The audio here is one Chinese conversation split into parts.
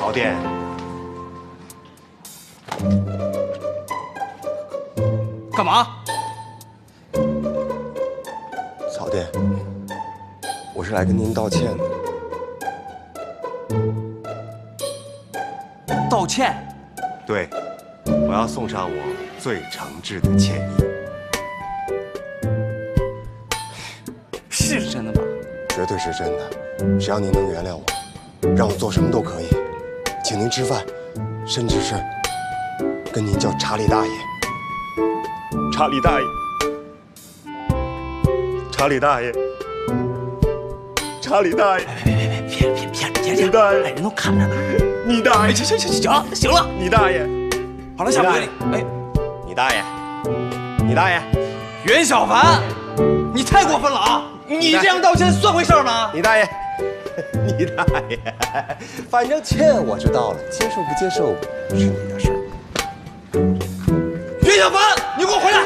曹店， 干嘛？ 曹店，我是来跟您道歉的。 道歉？ 对，我要送上我最诚挚的歉意。 是真的吧？ 绝对是真的，只要您能原谅我，让我做什么都可以，请您吃饭，甚至是跟您叫查理大爷。查理大爷，查理大爷，查理大爷！ 别你大爷！ 哎，人都看着呢。 你大爷！ 行了， 你大爷！ 好了，下回哎， 你大爷！你大爷！ 袁小凡，你太过分了啊！你这样道歉算回事吗？ 你大爷！你大爷！反正歉我知道了，接受不接受是你的事儿。 袁小凡，你给我回来！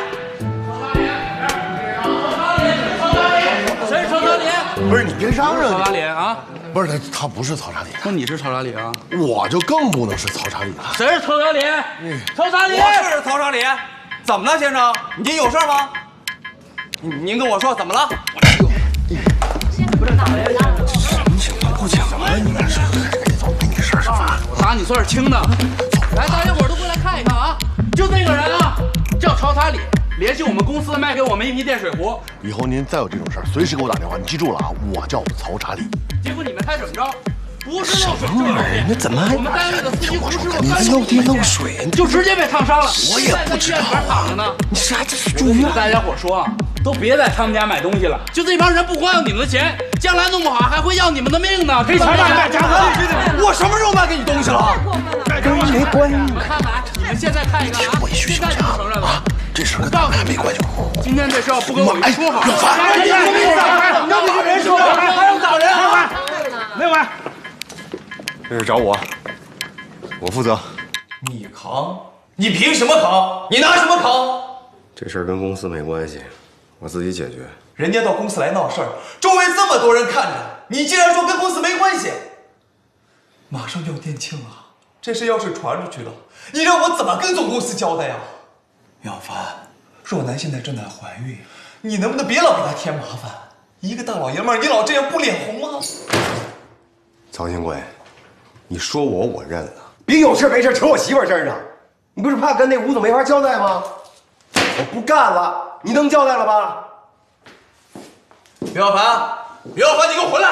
谁是曹查理？ 不是你别嚷嚷， 曹查理啊！ 不是他不是曹查理， 那你是曹查理啊？ 我就更不能是曹查理了。 谁是曹查理？曹查理，我是曹查理。怎么了，先生？您有事吗？您跟我说怎么了？不是打人了？ 什么情况？不讲了，你们是赶紧走，没你事儿是吧？ 我打你算是轻的。来，大家伙都过来看一看啊！就这个人啊，叫曹查理，联系我们公司卖给我们一批电水壶。 以后您再有这种事儿，随时给我打电话。你记住了啊，我叫曹查理。 结果你们猜怎么着？不是漏水就是漏电。 那怎么还？ 我们单位的司机不是你漏电漏水， 就直接被烫伤了。 我也不知道啊。 躺着呢。 你啥这是我跟大家伙说，都别在他们家买东西了。就这帮人不光要你们的钱，将来弄不好还会要你们的命呢。赔偿大家我什么时候卖给你东西了？ 跟你没关系。 你们看看，你们现在看一看啊！现在就承认了。 这事跟咱们还没关系。 今天这事要不跟我们说好， 要罚！ 你要打人是吧？还要打人啊？ 没完。 这事找我，我负责。 你扛？你凭什么扛？你拿什么扛？ 这事儿跟公司没关系，我自己解决。 人家到公司来闹事儿，周围这么多人看着，你竟然说跟公司没关系？马上就要店庆了，这事要是传出去了，你让我怎么跟总公司交代呀？苗凡，若楠现在正在怀孕，你能不能别老给她添麻烦？一个大老爷们儿，你老这样不脸红吗？ 曹新贵，你说我认了。 别有事没事扯我媳妇儿事儿呢。你不是怕跟那吴总没法交代吗？我不干了，你能交代了吧？ 苗凡，苗凡，你给我回来！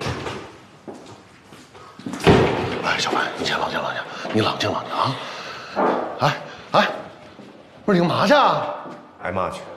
哎，小凡，你先冷静冷静，你冷静冷静啊！哎，不是你干嘛去啊？ 挨骂去。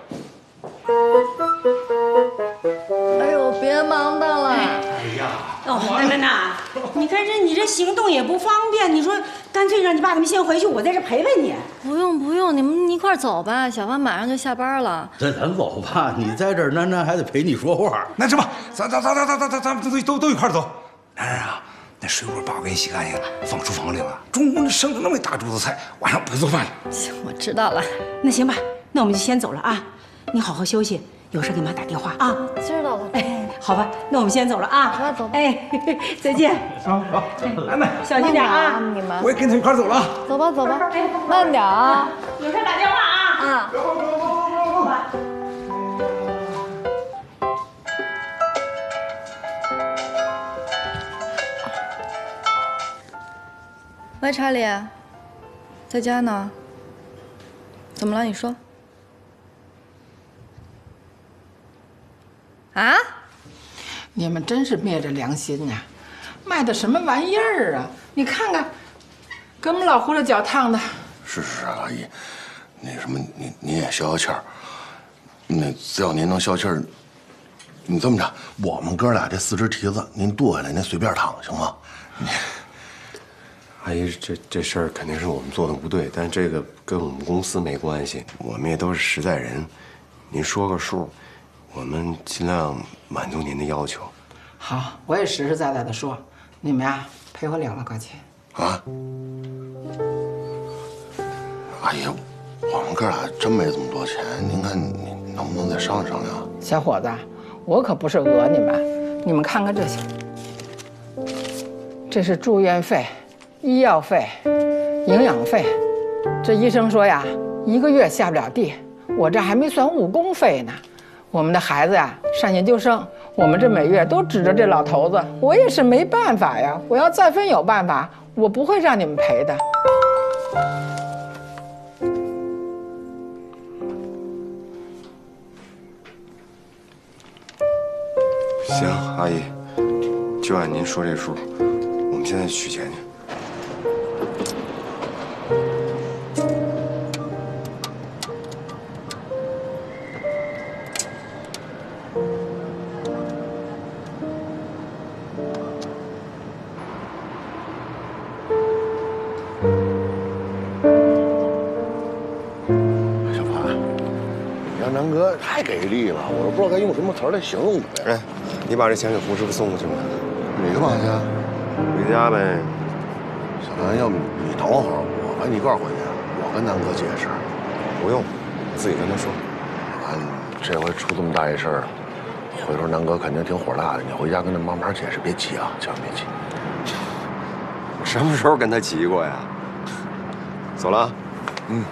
哎呦，别忙叨了。 哦，奶奶，你看你这行动也不方便，你说干脆让你爸他们先回去，我在这陪陪你。 不用，你们一块儿走吧。小凡马上就下班了。 咱走吧，你在这儿，楠楠还得陪你说话。 那什么，咱们都一块儿走。楠楠啊，那水果爸我给你洗干净了，放厨房里了。中午那剩的那么一大桌子菜，晚上别做饭了。 行，我知道了。 那行吧，那我们就先走了啊。你好好休息，有事给妈打电话啊。 知道了。 哎，好吧，那我们先走了啊。 走吧，走吧。 哎，再见。 好，楠楠， 小心点啊！ 你们。 我也跟他一块儿走了。 走吧，慢点啊。 有事打电话啊。 啊。 走吧。 喂，查理，在家呢？怎么了？你说。啊？ 你们真是灭着良心呀！卖的什么玩意儿啊？你看看，给我们老胡子脚烫的。 是，阿姨，那什么，您也消消气儿。那只要您能消气儿，你这么着，我们哥俩这4只蹄子，您剁下来，您随便烫，行吗？ 阿姨，这事儿肯定是我们做的不对，但这个跟我们公司没关系，我们也都是实在人，您说个数，我们尽量满足您的要求。 好，我也实实在在的说，你们呀赔我2万块钱。 啊，阿姨，我们哥俩真没这么多钱，您看你能不能再商量商量？ 小伙子，我可不是讹你们，你们看看这些，这是住院费， 医药费、营养费，这医生说呀，1个月下不了地。我这还没算误工费呢。我们的孩子呀上研究生，我们这每月都指着这老头子，我也是没办法呀。我要再分有办法，我不会让你们赔的。 行，阿姨，就按您说这数，我们现在取钱去。 小凡，你让南哥太给力了，我都不知道该用什么词儿来形容他。 哎，你把这钱给胡师傅送过去吧。 你干嘛去？ 回家呗。 小凡，要不你等会儿，我跟你一块儿回去，我跟南哥解释。 不用，自己跟他说。 小凡，这回出这么大一事儿，回头南哥肯定挺火大的。你回家跟他慢慢解释，别急啊，千万别急。 我什么时候跟他急过呀？走了啊。 嗯。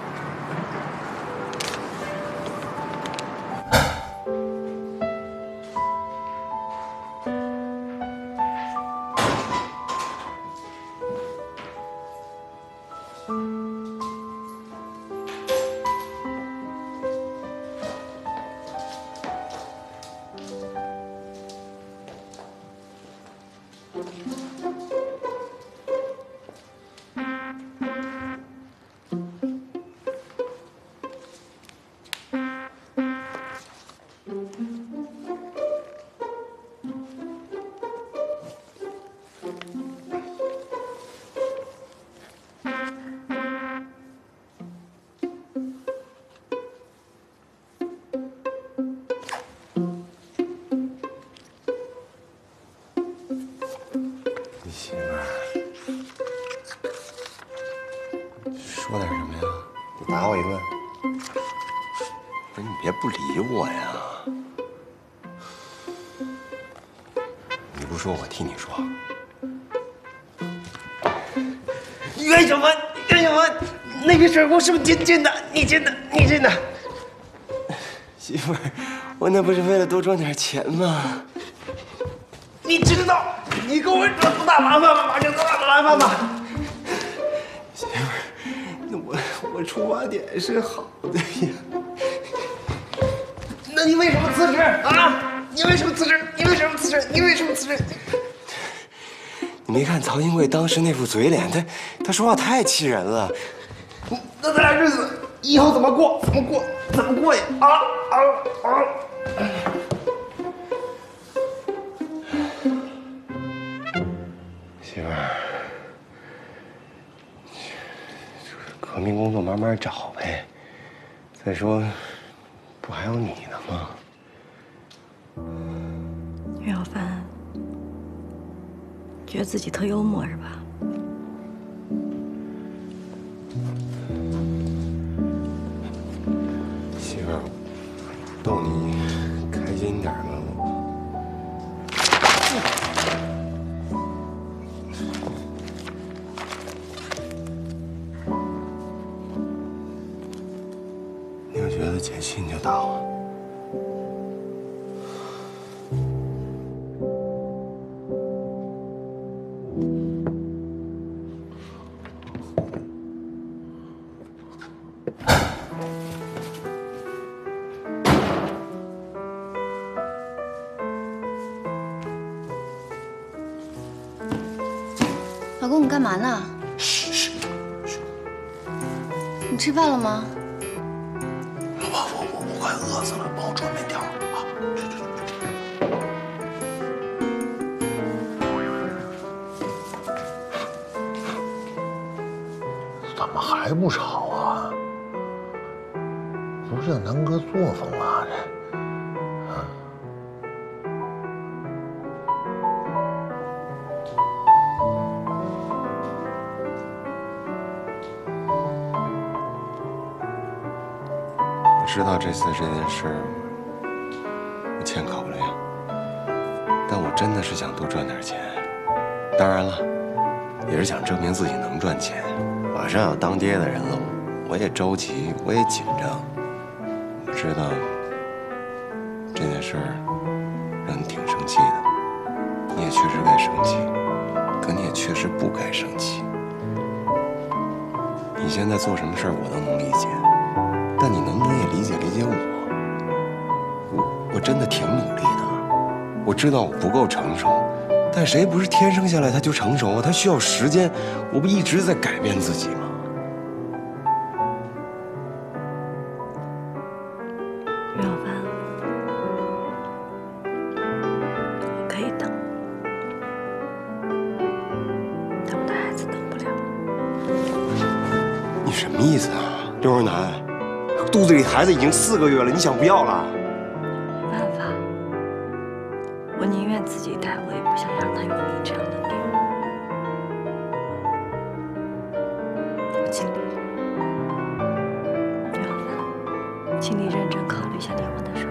媳妇儿，说点什么呀？你打我一顿？不是你别不理我呀！你不说，我替你说。 袁小凡，袁小凡，那个事儿我是不是真的？你真的？你真的？ 媳妇儿，我那不是为了多赚点钱吗？ 你知道你给我惹多大麻烦吗？惹多大麻烦吗？ 媳妇儿，那我出发点是好的呀。 那你为什么辞职啊？你为什么辞职？你为什么辞职？你为什么辞职？ 你没看曹金贵当时那副嘴脸，他说话太气人了。 那咱俩日子以后怎么过？怎么过？怎么过呀？啊！ 媳妇儿，革命工作慢慢找呗。再说，不还有你呢吗？ 岳小凡，觉得自己特幽默是吧？ 媳妇儿，逗你开心点嘛。你要觉得解气你就打我。 老公，你干嘛呢？嘘。你吃饭了吗？ 我快饿死了，帮我传面条啊！怎么还不炒啊？不是让南哥作风啊这。 知道这次这件事我欠考虑，但我真的是想多赚点钱。当然了， 也是想证明自己能赚钱。马上要当爹的人了，我也着急，我也紧张。我知道这件事儿让你挺生气的，你也确实该生气，可你也确实不该生气。你现在做什么事儿我都能理解，但你能不能也理解我？我真的挺努力的，我知道我不够成熟。 但谁不是天生下来他就成熟啊？他需要时间，我不一直在改变自己吗？ 于小凡，我可以等，但我的孩子等不了。 你什么意思啊，刘若男？肚子里孩子已经4个月了，你想不要了？ 没办法，我宁愿自己带，我也不想让他有你这样的女儿。我尽力了，于小凡，请你认真考虑一下离婚的事儿。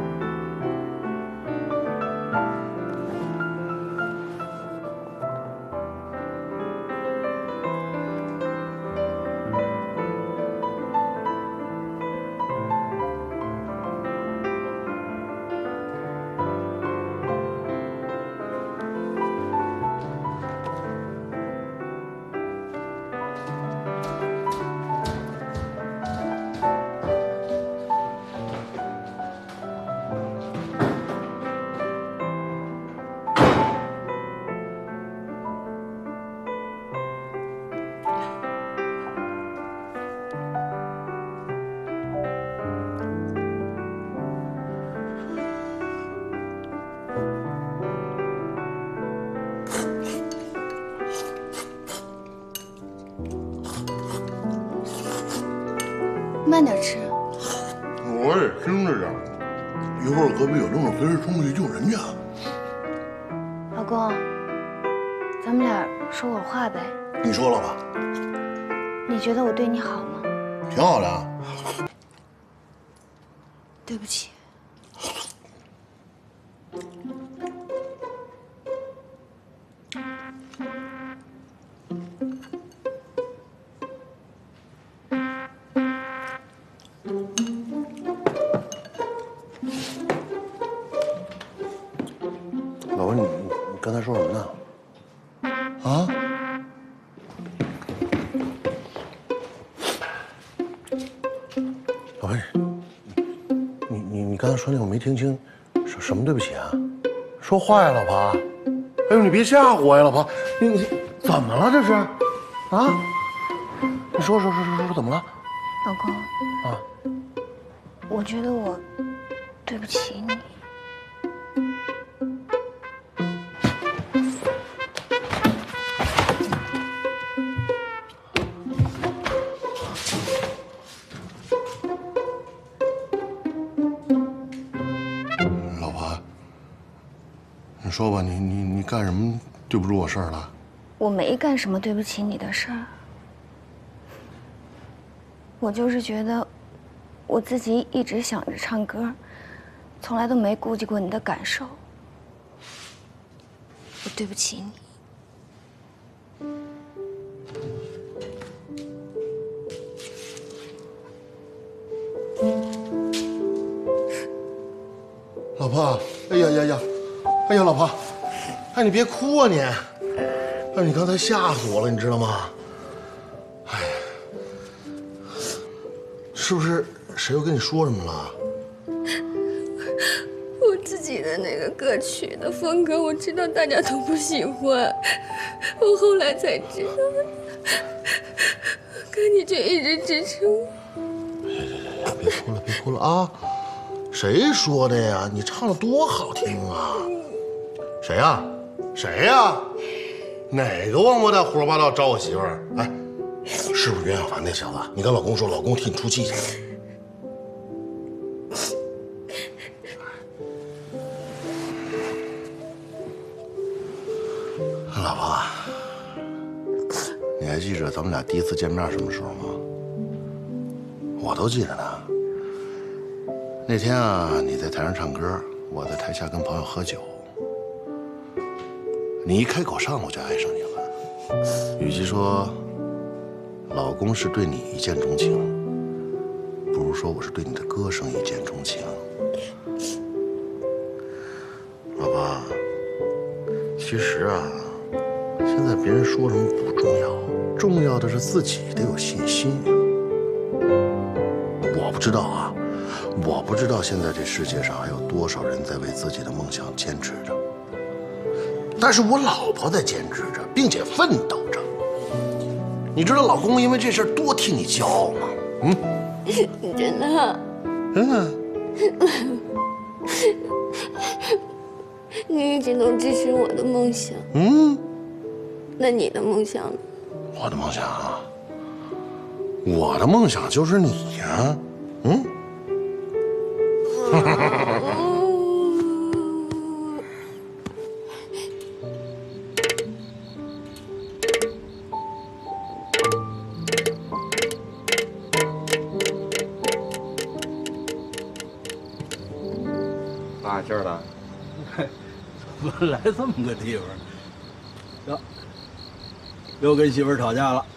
慢点吃。 我也听着点，一会儿隔壁有症随时冲过去救人家。 老公，咱们俩说会儿话呗。 你说了吧？ 你觉得我对你好吗？ 挺好的啊。 对不起。 老婆，你刚才说什么呢？啊？老婆，你刚才说那我没听清，什么对不起啊？说话呀，老婆！哎呦，你别吓唬我呀，老婆！你怎么了这是？啊？你说怎么了？ 老公， 啊？ 我觉得我对不起你。 老婆，你说吧，你干什么对不住我事儿了？ 我没干什么对不起你的事儿，我就是觉得我自己一直想着唱歌，从来都没顾及过你的感受。我对不起你。 老婆，哎呀，老婆，哎，你别哭啊你！哎，你刚才吓死我了，你知道吗？哎，是不是谁又跟你说什么了？ 我自己的那个歌曲的风格，我知道大家都不喜欢，我后来才知道的，可你却一直支持我。 呀，别哭了啊！ 谁说的呀？你唱的多好听啊！谁呀？谁呀？哪个王八蛋胡说八道找我媳妇儿？哎，是不是袁小凡那小子？你跟老公说，老公替你出气去。老婆，你还记着咱们俩第一次见面什么时候吗？我都记得呢。 那天啊，你在台上唱歌，我在台下跟朋友喝酒。你一开口上，我就爱上你了。 与其说老公是对你一见钟情，不如说我是对你的歌声一见钟情。老婆，其实啊，现在别人说什么不重要，重要的是自己得有信心呀。我不知道啊，我不知道现在这世界上还有多少人在为自己的梦想坚持着，但是我老婆在坚持着，并且奋斗着。你知道老公因为这事多替你骄傲吗？ 真的。 真的。 你一直都支持我的梦想。那你的梦想呢？ 我的梦想啊，我的梦想就是你呀。 爸，今儿呢？ 怎么来这么个地方？哟，又跟媳妇儿吵架了。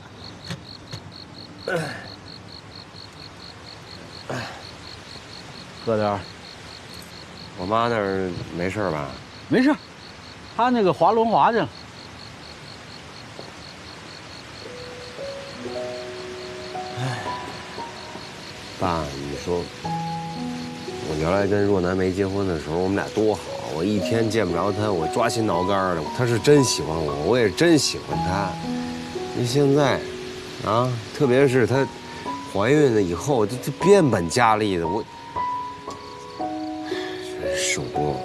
喝点儿。 我妈那儿没事吧？ 没事，她那个滑轮滑去了。 爸，你说我原来跟若楠没结婚的时候，我们俩多好，我一天见不着她，我抓心挠肝的。她是真喜欢我，我也真喜欢她。你现在，啊，特别是她怀孕了以后，这变本加厉的，我真受不了。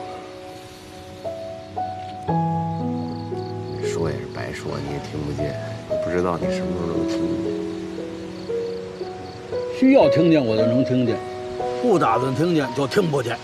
你说也是白说，你也听不见，也不知道你什么时候能听见。 需要听见我就能听见，不打算听见就听不见。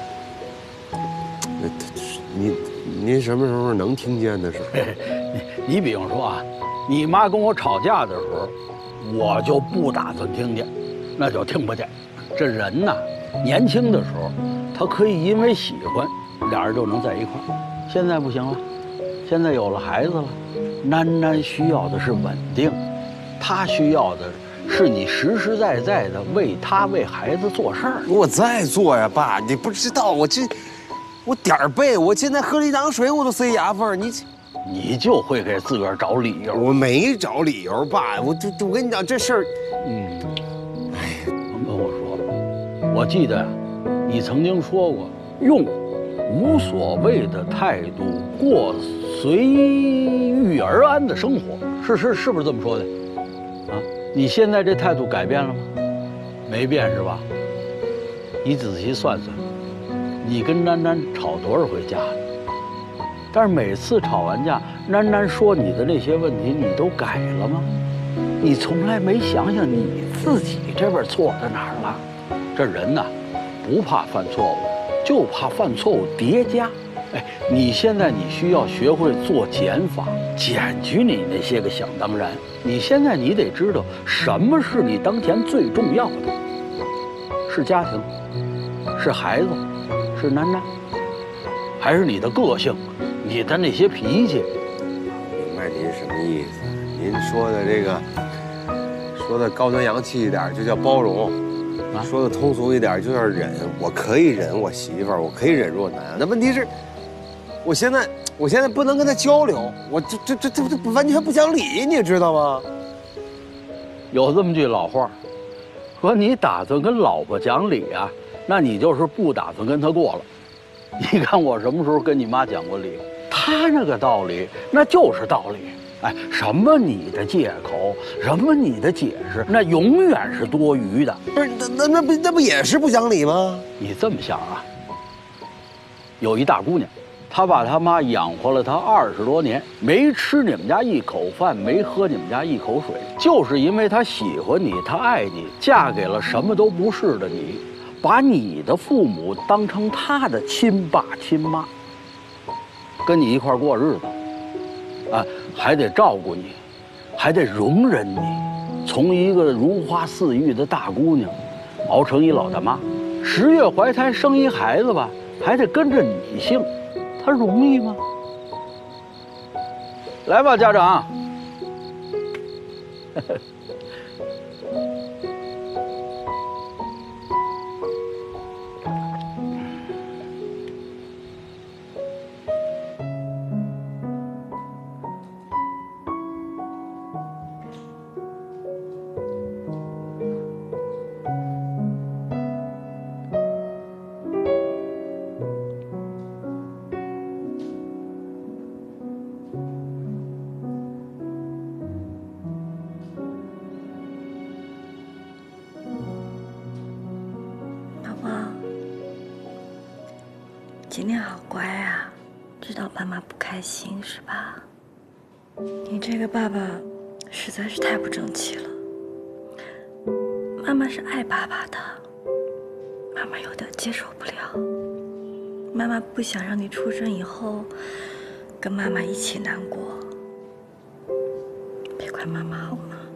您什么时候能听见的时候？ 你比方说啊，你妈跟我吵架的时候，我就不打算听见，那就听不见。这人呐，年轻的时候，他可以因为喜欢，俩人就能在一块儿。现在不行了，现在有了孩子了，囡囡需要的是稳定，她需要的是你实实在在的为她为孩子做事儿。 我在做呀，爸，你不知道我点儿背，我现在喝了一档水我都塞牙缝， 你就会给自个儿找理由。 我没找理由，爸，我跟你讲这事儿， 哎，甭跟我说了，我记得你曾经说过，用无所谓的态度过随遇而安的生活，是不是这么说的？啊，你现在这态度改变了吗？没变是吧？你仔细算算，你跟囡囡吵多少回架了？但是每次吵完架，囡囡说你的那些问题，你都改了吗？你从来没想想你自己这边错在哪儿了？这人呐，不怕犯错误，就怕犯错误叠加。哎，你现在需要学会做减法，减去你那些个想当然。你现在得知道什么是你当前最重要的，是家庭，是孩子，是囡囡，还是你的个性，你的那些脾气？ 明白您什么意思？您说的这个，说的高端洋气一点就叫包容，说的通俗一点就叫忍。我可以忍我媳妇儿，我可以忍若楠。那问题是，我现在不能跟她交流，我这完全不讲理，你知道吗？ 有这么句老话，说你打算跟老婆讲理啊，那你就是不打算跟她过了。你看我什么时候跟你妈讲过理？她那个道理那就是道理。哎，什么你的借口，什么你的解释，那永远是多余的。 不是，那不也是不讲理吗？ 你这么想啊，有一大姑娘，她把她妈养活了她20多年，没吃你们家一口饭，没喝你们家一口水，就是因为她喜欢你，她爱你，嫁给了什么都不是的你，把你的父母当成她的亲爸亲妈，跟你一块过日子。啊，还得照顾你，还得容忍你，从一个如花似玉的大姑娘，熬成一老大妈，10月怀胎生一孩子吧，还得跟着你姓，她容易吗？来吧，家长， 今天好乖啊，知道爸妈不开心是吧？你这个爸爸实在是太不争气了。妈妈是爱爸爸的，妈妈有点接受不了。妈妈不想让你出生以后跟妈妈一起难过，别怪妈妈好吗？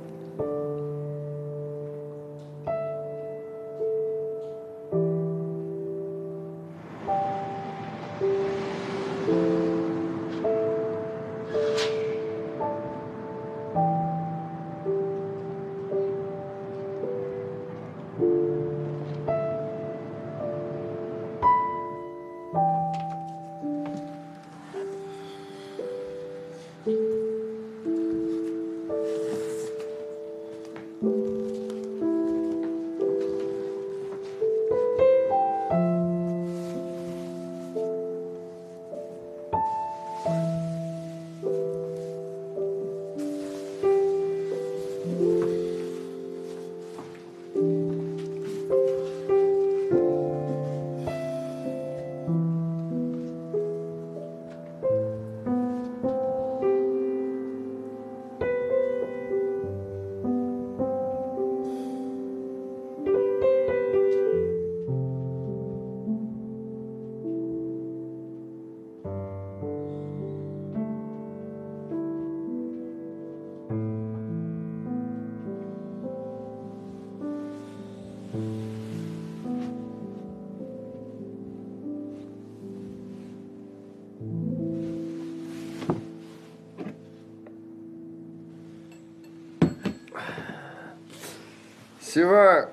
媳妇儿，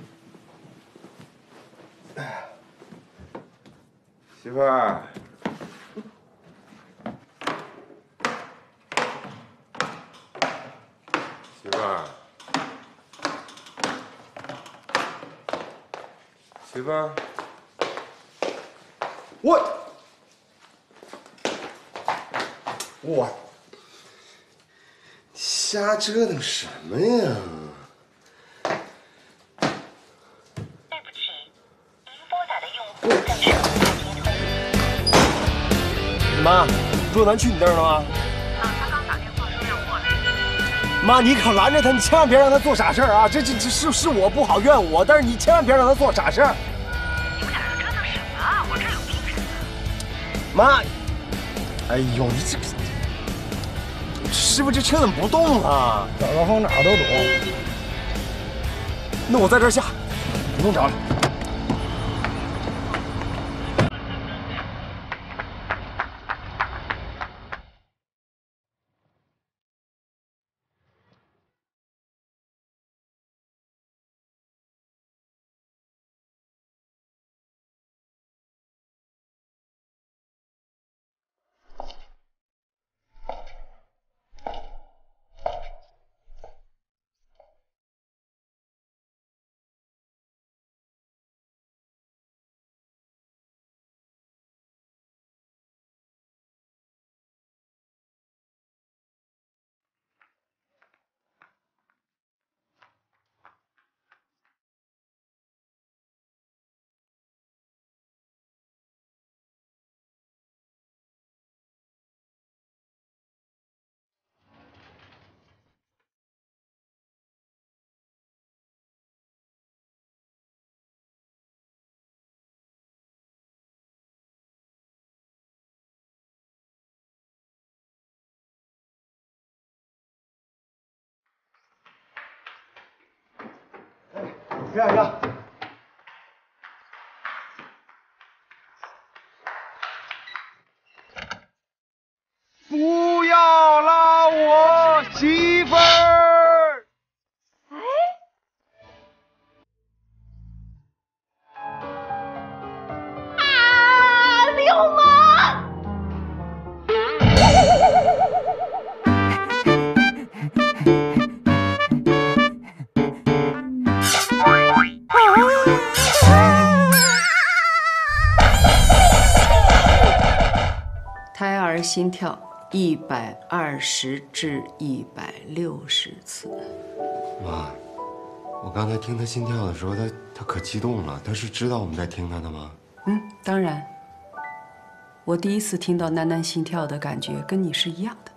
媳妇儿，媳妇儿，媳妇儿， 我瞎折腾什么呀？妈，若楠去你那儿了吗？ 他刚打电话说要过来。 妈，你可拦着他，你千万别让他做傻事儿啊！这是我不好，怨我，但是你千万别让他做傻事儿。 你们俩要折腾什么啊？我这有病人呢。 妈，哎呦，你这师傅这车怎么不动啊？ 找个风哪儿都堵。 那我在这儿下， 不用找了。 停下！不要拉我媳妇儿！ 胎儿心跳120至160次。 妈，我刚才听他心跳的时候，他可激动了。他是知道我们在听他的吗？ 嗯，当然。我第一次听到楠楠心跳的感觉跟你是一样的。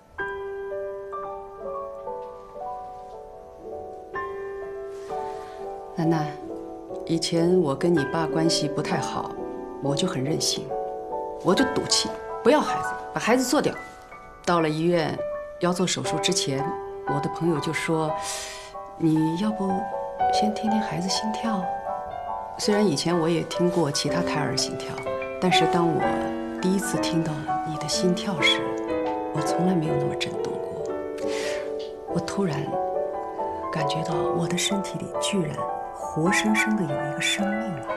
楠楠，以前我跟你爸关系不太好，我就很任性，我就赌气不要孩子，把孩子做掉。到了医院要做手术之前，我的朋友就说：“你要不先听听孩子心跳？”虽然以前我也听过其他胎儿心跳，但是当我第一次听到你的心跳时，我从来没有那么震动过。我突然感觉到我的身体里居然活生生的有一个生命了。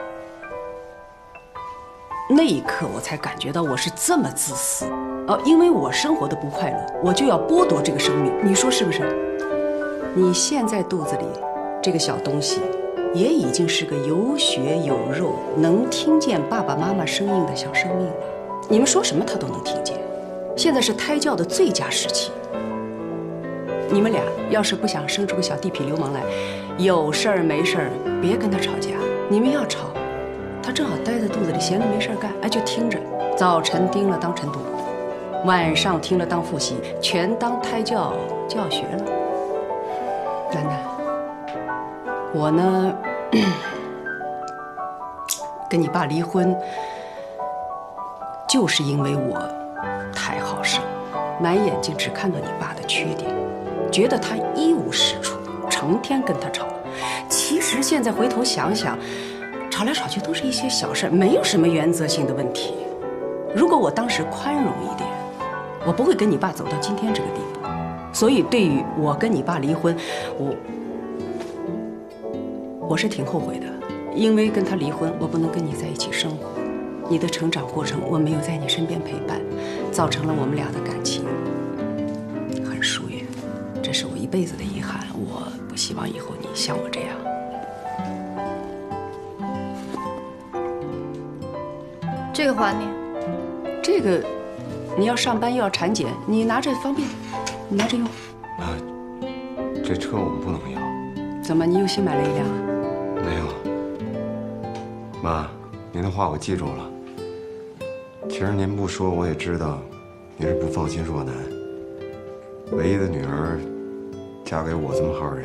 那一刻我才感觉到我是这么自私因为我生活的不快乐，我就要剥夺这个生命，你说是不是？你现在肚子里这个小东西也已经是个有血有肉，能听见爸爸妈妈声音的小生命了。你们说什么他都能听见。现在是胎教的最佳时期。你们俩要是不想生出个小地痞流氓来，有事儿没事儿别跟他吵架。你们要吵，他正好待在肚子里闲着没事干，就听着。早晨听了当晨读，晚上听了当复习，全当胎教教学了。楠楠，我呢，跟你爸离婚，就是因为我太好胜，满眼睛只看到你爸的缺点，觉得他一无是处，成天跟他吵。其实现在回头想想，吵来吵去都是一些小事，没有什么原则性的问题。如果我当时宽容一点，我不会跟你爸走到今天这个地步。所以对于我跟你爸离婚，我是挺后悔的，因为跟他离婚，我不能跟你在一起生活，你的成长过程我没有在你身边陪伴，造成了我们俩的感情很疏远，这是我一辈子的遗憾。我不希望以后你像我这样。 这个还你。 这个你要上班又要产检，你拿着方便，你拿着用。 这车我们不能要。 怎么，你又新买了一辆啊？ 没有。妈，您的话我记住了。其实您不说我也知道，您是不放心若楠。唯一的女儿，嫁给我这么好人，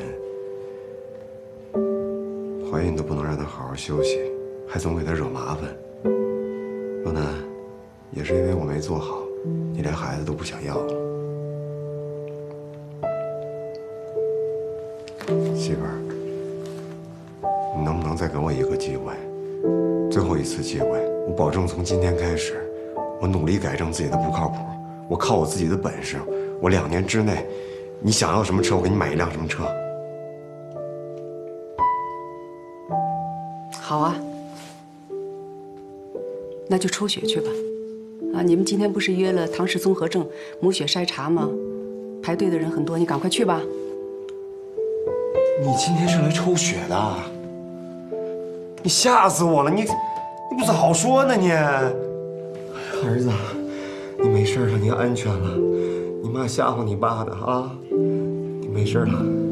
怀孕都不能让她好好休息，还总给她惹麻烦。若楠，也是因为我没做好，你连孩子都不想要了。媳妇儿，你能不能再给我一个机会？最后一次机会，我保证从今天开始，我努力改正自己的不靠谱，我靠我自己的本事，我2年之内，你想要什么车，我给你买一辆什么车。 好啊，那就抽血去吧。你们今天不是约了唐氏综合症母血筛查吗？排队的人很多，你赶快去吧。 你今天是来抽血的？你吓死我了！你不早说呢你！儿子，你没事了，你安全了。你妈吓唬你爸的啊！你没事了。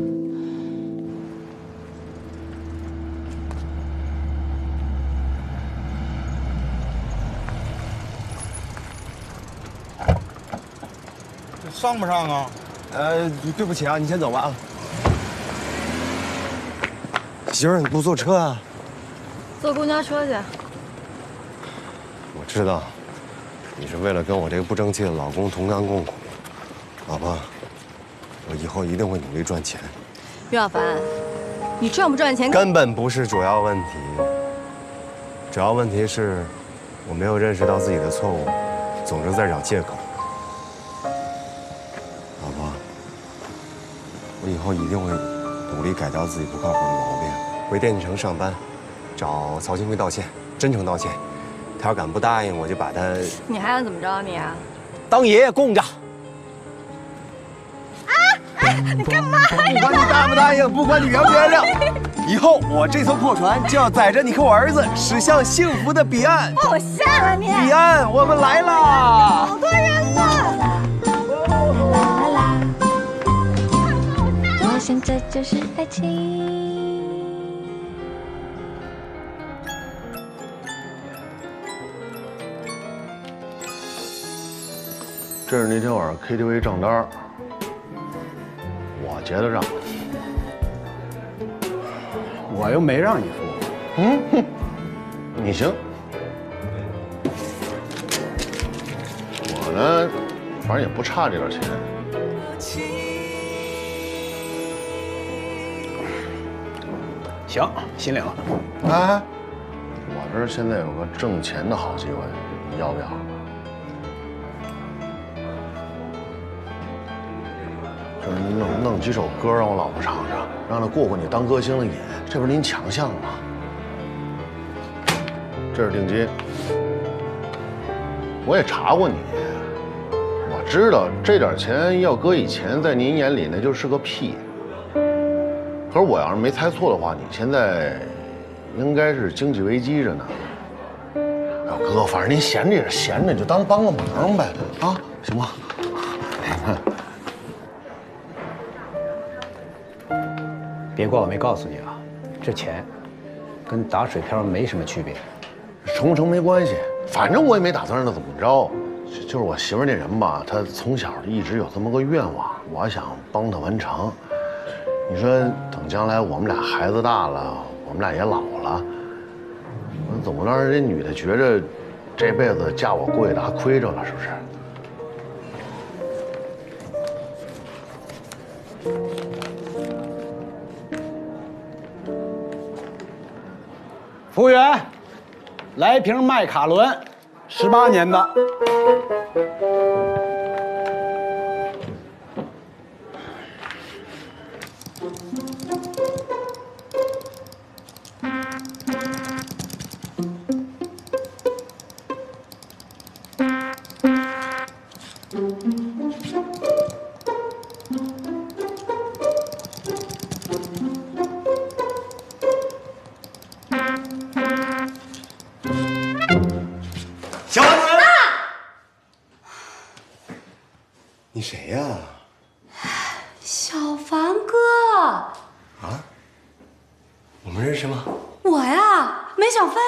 上不上啊？ 对不起啊，你先走吧啊。媳妇儿，你不坐车啊？ 坐公交车去。 我知道，你是为了跟我这个不争气的老公同甘共苦。老婆，我以后一定会努力赚钱。 岳小凡，你赚不赚钱根本不是主要问题，主要问题是我没有认识到自己的错误，总是在找借口。老婆，我以后一定会努力改掉自己不靠谱的毛病，回电器城上班，找曹新辉道歉，真诚道歉。他要敢不答应，我就把他…… 你还想怎么着你啊？ 当爷爷供着。 啊！ 你干嘛呀？ 不管你答不答应，不管你原不原谅，以后我这艘破船就要载着你和我儿子驶向幸福的彼岸。 我下了你。 彼岸，我们来啦！ 好多人了。啦啦啦，我想这就是爱情。 这是那天晚上 KTV 账单，我结的账。 我又没让你付。 你行。我呢，反正也不差这点钱。 行，心领了。 哎，我这儿现在有个挣钱的好机会，你要不要？就是弄几首歌让我老婆唱唱，让她过过你当歌星的瘾，这不是您强项吗？这是定金，我也查过你，我知道这点钱要搁以前，在您眼里那就是个屁。可是我要是没猜错的话，你现在应该是经济危机着呢。哎呦哥，反正您闲着也是闲着，就当帮个忙呗，啊，行吗？ 别怪我没告诉你啊，这钱跟打水漂没什么区别。 成不成没关系，反正我也没打算让他怎么着。就是我媳妇儿那人吧，她从小一直有这么个愿望，我想帮她完成。你说等将来我们俩孩子大了，我们俩也老了，总不能让这女的觉着这辈子嫁我郭伟达亏着了，是不是？ 服务员，来瓶麦卡伦，18年的。 小丸子，你谁呀？ 小凡哥， 啊？我们认识吗？ 我呀，梅小飞。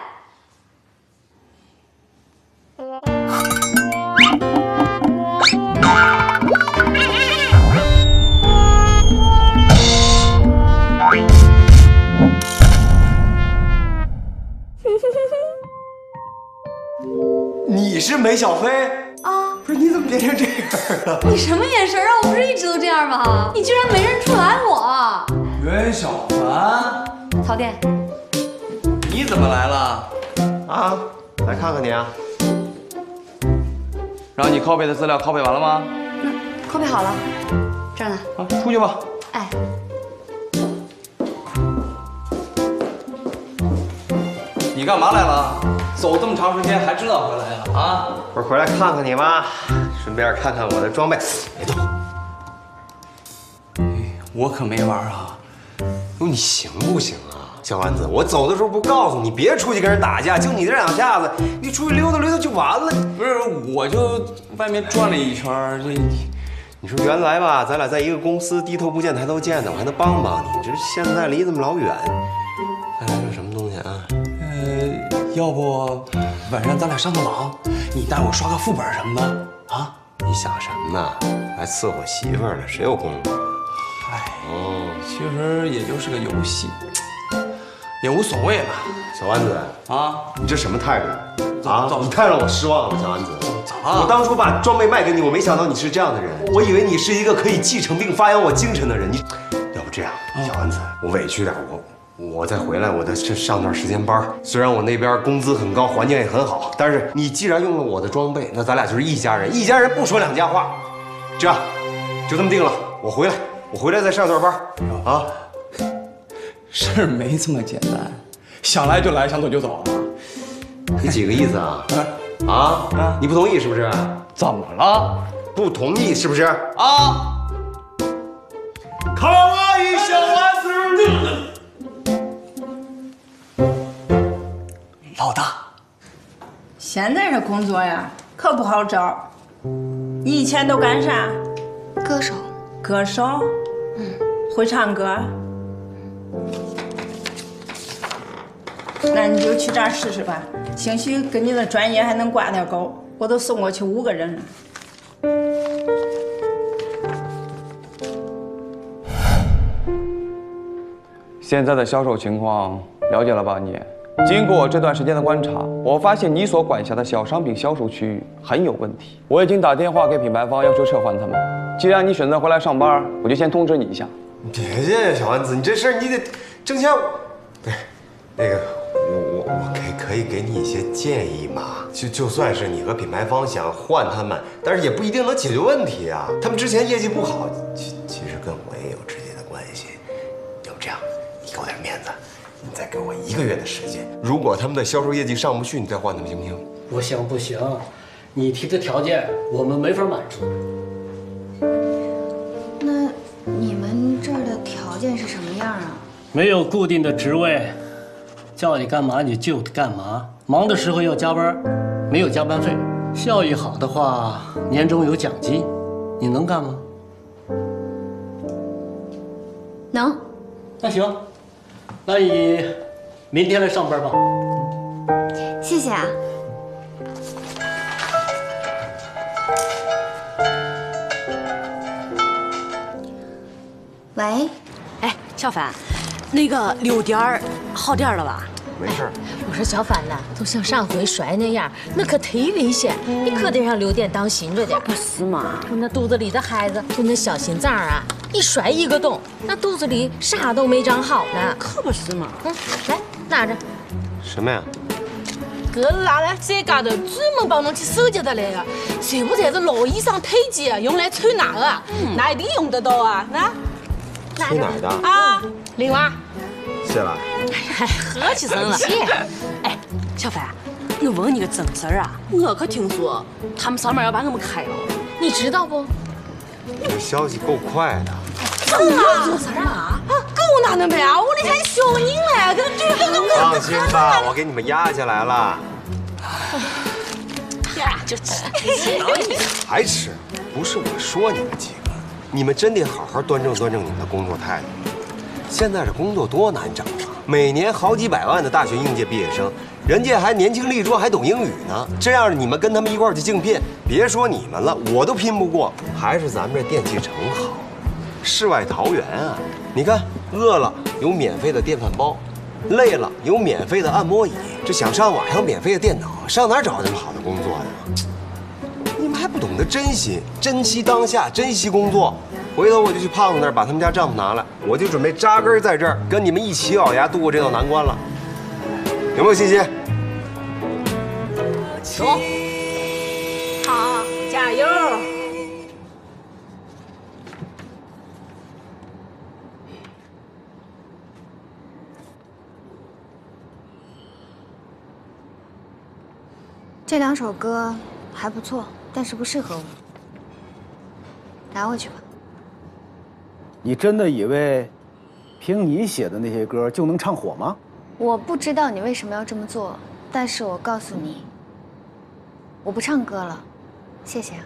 你是梅小飞啊？ 不是，你怎么变成这样了？ 你什么眼神啊？我不是一直都这样吗？你居然没认出来我？ 袁小凡， 曹店， 你怎么来了？ 啊，来看看你啊。 让你 copy 的资料 copy 完了吗？ copy 好了，这儿呢。 啊，出去吧。 哎。 你干嘛来了？走这么长时间还知道回来呀？啊， 不是回来看看你吗？顺便看看我的装备。别动！ 我可没玩啊。 你行不行啊，小丸子？我走的时候不告诉你，别出去跟人打架，就你这两下子，你出去溜达溜达就完了。 不是，我就外面转了一圈，这你说原来吧，咱俩在一个公司，低头不见抬头见的，我还能帮帮你。这现在离这么老远，再来这什么东西啊？ 要不晚上咱俩上个网，你带我刷个副本什么的啊？ 你想什么呢？还伺候媳妇儿呢，谁有功夫？ 哎，其实也就是个游戏，也无所谓了。 小丸子啊， 你这什么态度啊？你太让我失望了，小丸子。 怎么？ 我当初把装备卖给你，我没想到你是这样的人，我以为你是一个可以继承并发扬我精神的人。你，要不这样，小丸子，我委屈点，我再回来，我再上段时间班。虽然我那边工资很高，环境也很好，但是你既然用了我的装备，那咱俩就是一家人，一家人不说两家话。这样，就这么定了。我回来再上段班啊。 事儿没这么简单，想来就来，想走就走啊。 你几个意思啊？啊？你不同意是不是？ 怎么了？ 不同意是不是？ 啊？ 现在这工作呀，可不好找。你以前都干啥？ 歌手。 歌手？会唱歌？那你就去这儿试试吧，兴许跟你的专业还能挂点钩。我都送过去5个人了。 现在的销售情况了解了吧？你经过这段时间的观察，我发现你所管辖的小商品销售区域很有问题。我已经打电话给品牌方要求撤换他们。既然你选择回来上班，我就先通知你一下。 别小丸子，你这事儿你得挣钱。对，那个我可以给你一些建议嘛。就算是你和品牌方想换他们，但是也不一定能解决问题啊。他们之前业绩不好，其实跟我也有直接的关系。要不这样，你给我点面子，你再给我1个月的时间。如果他们的销售业绩上不去，你再换他们行不行？ 不行不行，你提的条件我们没法满足。 那你们这儿的条件是什么样啊？ 没有固定的职位，叫你干嘛你就干嘛，忙的时候要加班，没有加班费，效益好的话年终有奖金，你能干吗？ 能。 那行，那你明天来上班吧。 谢谢啊。喂， 哎，小范，那个6点好点了吧？ 没事。 我说小范呐，都像上回摔那样，那可忒危险，你可得让6点当心着点。 不是嘛？ 我那肚子里的孩子，就那小心脏啊，一摔1个洞，那肚子里啥都没长好呢。 可不是嘛。 来拿着。 什么呀？ 这是啥呢？这嘎达专门帮侬去收集的来的，全部侪是老医生推荐，用来穿哪的，那一定用得到啊！那。 去哪儿的啊？玲娃， 谢了。 哎，客气声了。哎，小范，我问你个正事儿啊，我可听说他们上面要把我们开了， 你知道不？ 你这消息够快的。 真的？做啥啊？跟我哪能办啊？我那还小人嘞，这放心吧，我给你们压下来了。 呀，就吃你还吃？不是我说你们几个。你们真得好好端正端正你们的工作态度。现在这工作多难找啊！每年好几百万的大学应届毕业生，人家还年轻力壮，还懂英语呢。这样的你们跟他们一块儿去竞聘，别说你们了，我都拼不过。还是咱们这电器城好，世外桃源啊！你看，饿了有免费的电饭煲，累了有免费的按摩椅，这想上网还有免费的电脑，上哪儿找这么好的工作呀？你们还不懂得珍惜，珍惜当下，珍惜工作。回头我就去胖子那儿把他们家帐篷拿来，我就准备扎根在这儿，跟你们一起咬牙度过这道难关了。有没有信心？ 有。好，加油！ 这2首歌还不错，但是不适合我，拿回去吧。 你真的以为凭你写的那些歌就能唱火吗？ 我不知道你为什么要这么做，但是我告诉你，我不唱歌了，谢谢啊。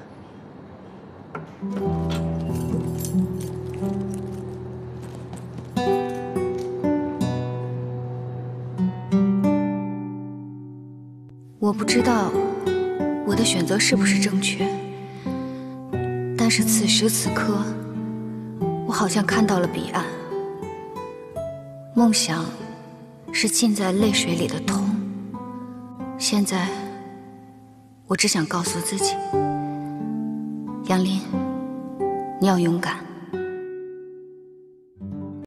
我不知道我的选择是不是正确，但是此时此刻，我好像看到了彼岸。梦想是浸在泪水里的痛，现在我只想告诉自己，杨林，你要勇敢。